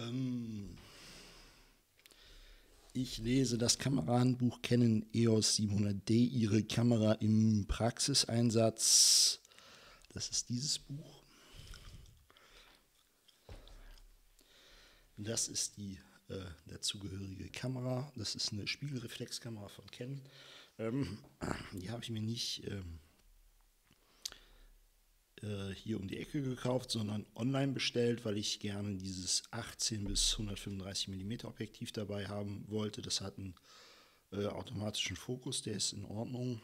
Ähm, Ich lese das Kamerahandbuch Canon EOS 700D, Ihre Kamera im Praxiseinsatz. Das ist dieses Buch. Das ist die dazugehörige Kamera. Das ist eine Spiegelreflexkamera von Canon. Die habe ich mir nicht hier um die Ecke gekauft, sondern online bestellt, weil ich gerne dieses 18 bis 135 mm Objektiv dabei haben wollte. Das hat einen automatischen Fokus, der ist in Ordnung.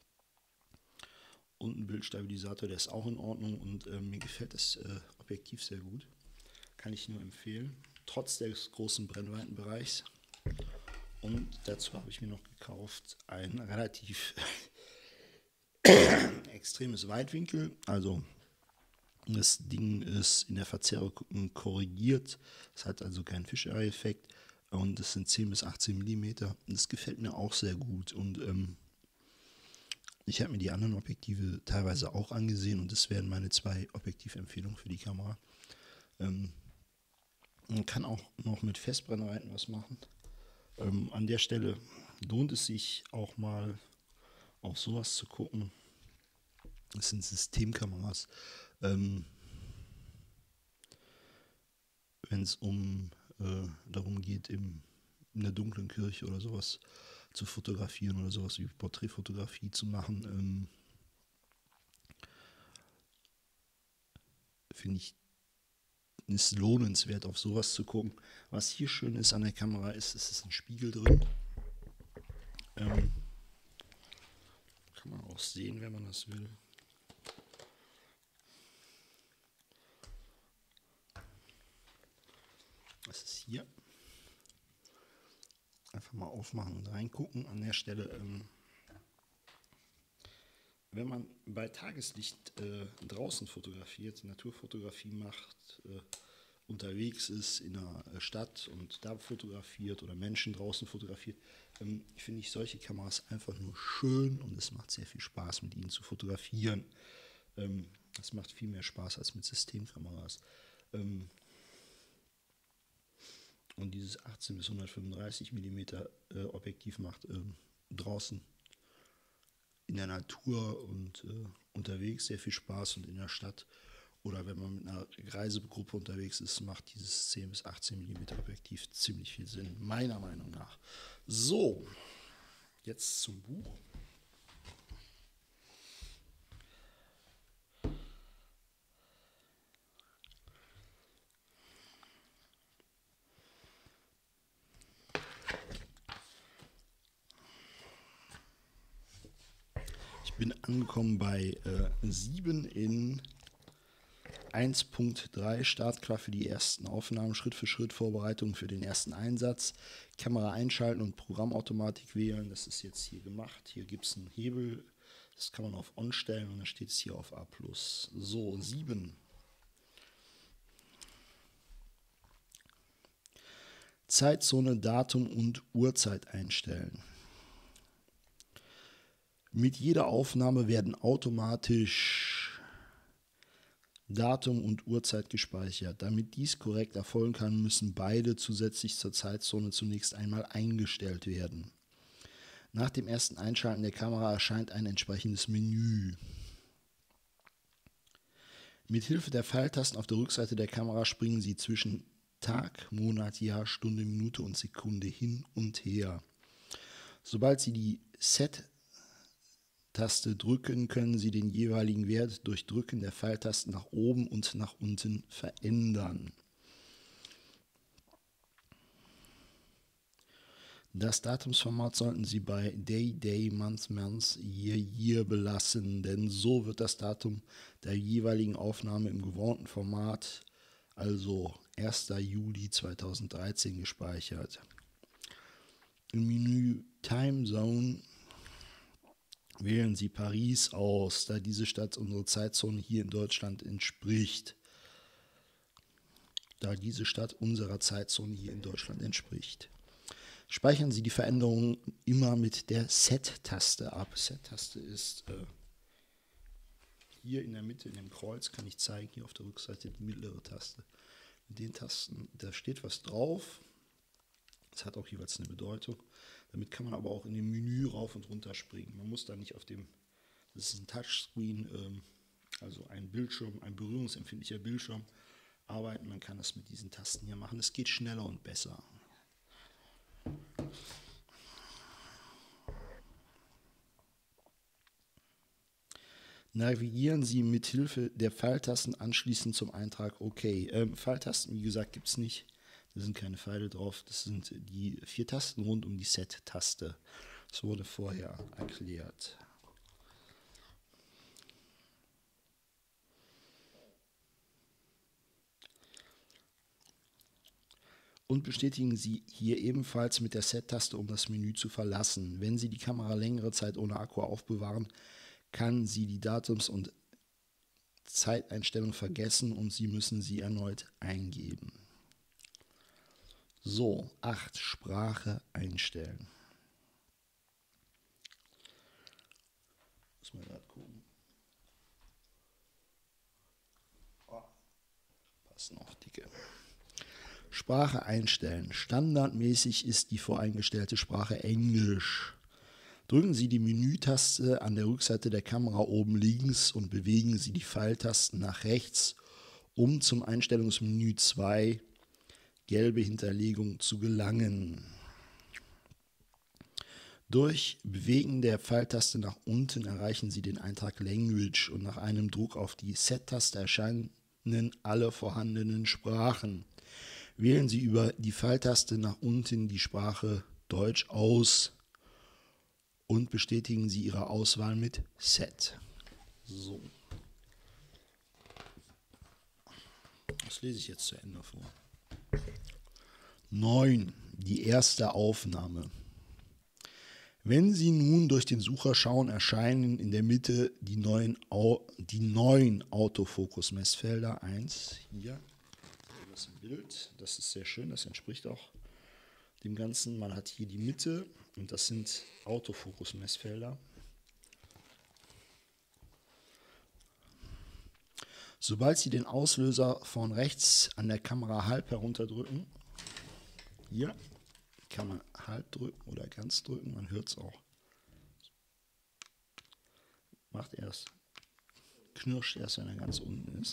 Und einen Bildstabilisator, der ist auch in Ordnung. Und mir gefällt das Objektiv sehr gut. Kann ich nur empfehlen, trotz des großen Brennweitenbereichs. Und dazu habe ich mir noch gekauft ein relativ extremes Weitwinkel, also das Ding ist in der Verzerrung korrigiert, es hat also keinen Fisheye-Effekt und das sind 10 bis 18 mm. Das gefällt mir auch sehr gut und ich habe mir die anderen Objektive teilweise auch angesehen und das wären meine 2 Objektivempfehlungen für die Kamera. Man kann auch noch mit Festbrennweiten was machen. An der Stelle lohnt es sich auch mal auf sowas zu gucken. Das sind Systemkameras. Wenn es darum geht, in der dunklen Kirche oder sowas zu fotografieren oder sowas wie Porträtfotografie zu machen, finde ich es lohnenswert, auf sowas zu gucken. Was hier schön ist an der Kamera ist, es ist ein Spiegel drin. Kann man auch sehen, wenn man das will. Das ist hier. Einfach mal aufmachen und reingucken. An der Stelle, wenn man bei Tageslicht draußen fotografiert, Naturfotografie macht, unterwegs ist in einer Stadt und da fotografiert oder Menschen draußen fotografiert, finde ich solche Kameras einfach nur schön und es macht sehr viel Spaß, mit ihnen zu fotografieren. Das macht viel mehr Spaß als mit Systemkameras. Und dieses 18 bis 135 mm Objektiv macht draußen in der Natur und unterwegs sehr viel Spaß und in der Stadt oder wenn man mit einer Reisegruppe unterwegs ist, macht dieses 10 bis 18 mm Objektiv ziemlich viel Sinn, meiner Meinung nach. So, jetzt zum Buch. Ich bin angekommen bei 7 in 1.3, Startklar für die ersten Aufnahmen, Schritt für Schritt Vorbereitung für den ersten Einsatz, Kamera einschalten und Programmautomatik wählen, das ist jetzt hier gemacht. Hier gibt es einen Hebel, das kann man auf On stellen und dann steht es hier auf A+. So, 7. Zeitzone, Datum und Uhrzeit einstellen. Mit jeder Aufnahme werden automatisch Datum und Uhrzeit gespeichert. Damit dies korrekt erfolgen kann, müssen beide zusätzlich zur Zeitzone zunächst einmal eingestellt werden. Nach dem ersten Einschalten der Kamera erscheint ein entsprechendes Menü. Mit Hilfe der Pfeiltasten auf der Rückseite der Kamera springen Sie zwischen Tag, Monat, Jahr, Stunde, Minute und Sekunde hin und her. Sobald Sie die Set-Taste drücken, können Sie den jeweiligen Wert durch Drücken der Pfeiltasten nach oben und nach unten verändern. Das Datumsformat sollten Sie bei Day, Day, Month, Month, Year, Year belassen, denn so wird das Datum der jeweiligen Aufnahme im gewohnten Format, also 1. Juli 2013, gespeichert. Im Menü Time Zone wählen Sie Paris aus, da diese Stadt unserer Zeitzone hier in Deutschland entspricht. Speichern Sie die Veränderungen immer mit der Set-Taste ab. Set-Taste ist hier in der Mitte in dem Kreuz, kann ich zeigen, hier auf der Rückseite die mittlere Taste. Mit den Tasten, da steht was drauf. Das hat auch jeweils eine Bedeutung. Damit kann man aber auch in dem Menü rauf und runter springen. Man muss da nicht auf dem, das ist ein Touchscreen, also ein Bildschirm, ein berührungsempfindlicher Bildschirm, arbeiten. Man kann das mit diesen Tasten hier machen. Es geht schneller und besser. Navigieren Sie mit Hilfe der Pfeiltasten anschließend zum Eintrag OK. Pfeiltasten, wie gesagt, gibt es nicht. Da sind keine Pfeile drauf. Das sind die 4 Tasten rund um die Set-Taste. Das wurde vorher erklärt. Und bestätigen Sie hier ebenfalls mit der Set-Taste, um das Menü zu verlassen. Wenn Sie die Kamera längere Zeit ohne Akku aufbewahren, kann sie die Datums- und Zeiteinstellung vergessen und Sie müssen sie erneut eingeben. So, 8. Sprache einstellen. Muss man gerade gucken. Oh, passt noch, dicke. Sprache einstellen. Standardmäßig ist die voreingestellte Sprache Englisch. Drücken Sie die Menütaste an der Rückseite der Kamera oben links und bewegen Sie die Pfeiltasten nach rechts, um zum Einstellungsmenü 2 gelbe Hinterlegung zu gelangen. Durch Bewegen der Pfeiltaste nach unten erreichen Sie den Eintrag Language und nach einem Druck auf die Set-Taste erscheinen alle vorhandenen Sprachen. Wählen Sie über die Pfeiltaste nach unten die Sprache Deutsch aus und bestätigen Sie Ihre Auswahl mit Set. So. Das lese ich jetzt zu Ende vor. 9. Die erste Aufnahme. Wenn Sie nun durch den Sucher schauen, erscheinen in der Mitte die neuen Autofokus-Messfelder. 1 hier, das Bild, das ist sehr schön, das entspricht auch dem Ganzen. Man hat hier die Mitte und das sind Autofokus-Messfelder. Sobald Sie den Auslöser von rechts an der Kamera halb herunterdrücken, hier kann man halb drücken oder ganz drücken, man hört es auch. Macht erst, knirscht erst, wenn er ganz unten ist.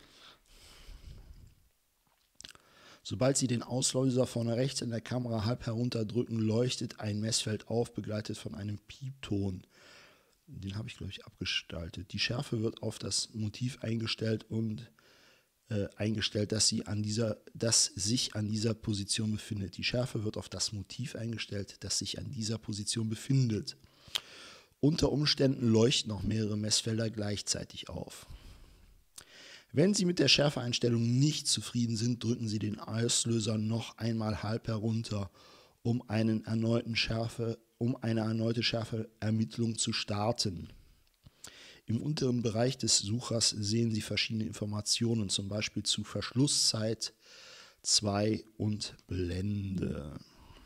Sobald Sie den Auslöser vorne rechts in der Kamera halb herunterdrücken, leuchtet ein Messfeld auf, begleitet von einem Piepton. Den habe ich, glaube ich, abgestaltet. Die Schärfe wird auf das Motiv eingestellt und das sich an dieser Position befindet. Die Schärfe wird auf das Motiv eingestellt, das sich an dieser Position befindet. Unter Umständen leuchten noch mehrere Messfelder gleichzeitig auf. Wenn Sie mit der Schärfeeinstellung nicht zufrieden sind, drücken Sie den Auslöser noch einmal halb herunter, um eine erneute Schärfeermittlung zu starten. Im unteren Bereich des Suchers sehen Sie verschiedene Informationen, zum Beispiel zu Verschlusszeit 2 und Blende.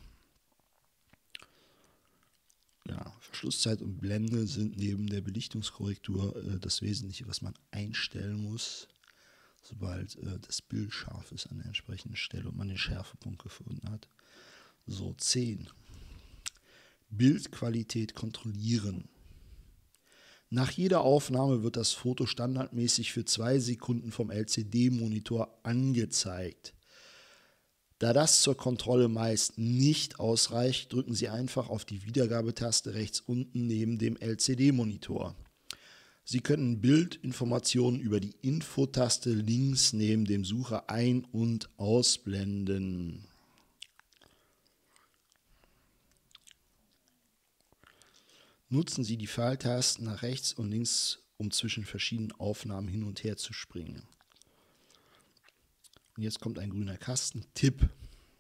Ja, Verschlusszeit und Blende sind neben der Belichtungskorrektur das Wesentliche, was man einstellen muss, sobald das Bild scharf ist an der entsprechenden Stelle und man den Schärfepunkt gefunden hat. So, 10. Bildqualität kontrollieren. Nach jeder Aufnahme wird das Foto standardmäßig für 2 Sekunden vom LCD-Monitor angezeigt. Da das zur Kontrolle meist nicht ausreicht, drücken Sie einfach auf die Wiedergabetaste rechts unten neben dem LCD-Monitor. Sie können Bildinformationen über die Infotaste links neben dem Sucher ein- und ausblenden. Nutzen Sie die Pfeiltasten nach rechts und links, um zwischen verschiedenen Aufnahmen hin und her zu springen. Und jetzt kommt ein grüner Kasten. Tipp.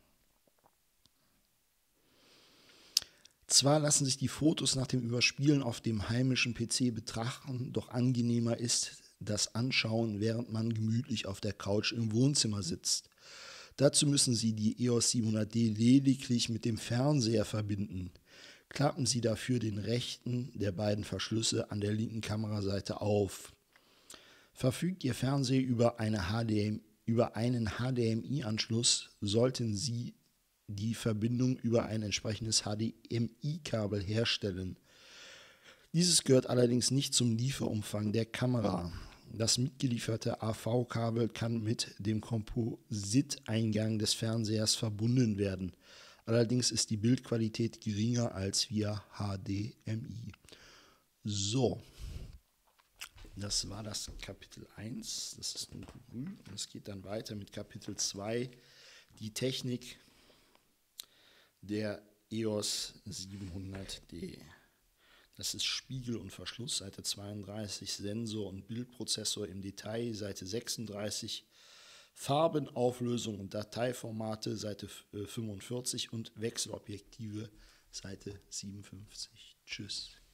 Zwar lassen sich die Fotos nach dem Überspielen auf dem heimischen PC betrachten, doch angenehmer ist das Anschauen, während man gemütlich auf der Couch im Wohnzimmer sitzt. Dazu müssen Sie die EOS 700D lediglich mit dem Fernseher verbinden. Klappen Sie dafür den rechten der beiden Verschlüsse an der linken Kameraseite auf. Verfügt Ihr Fernseher über eine über einen HDMI-Anschluss sollten Sie die Verbindung über ein entsprechendes HDMI-Kabel herstellen. Dieses gehört allerdings nicht zum Lieferumfang der Kamera. Das mitgelieferte AV-Kabel kann mit dem Kompositeingang des Fernsehers verbunden werden. Allerdings ist die Bildqualität geringer als via HDMI. So, das war das Kapitel 1, das ist nun grün. Es geht dann weiter mit Kapitel 2, die Technik der EOS 700D. Das ist Spiegel und Verschluss, Seite 32, Sensor und Bildprozessor im Detail, Seite 36, Farben, Auflösung und Dateiformate, Seite 45 und Wechselobjektive, Seite 57. Tschüss.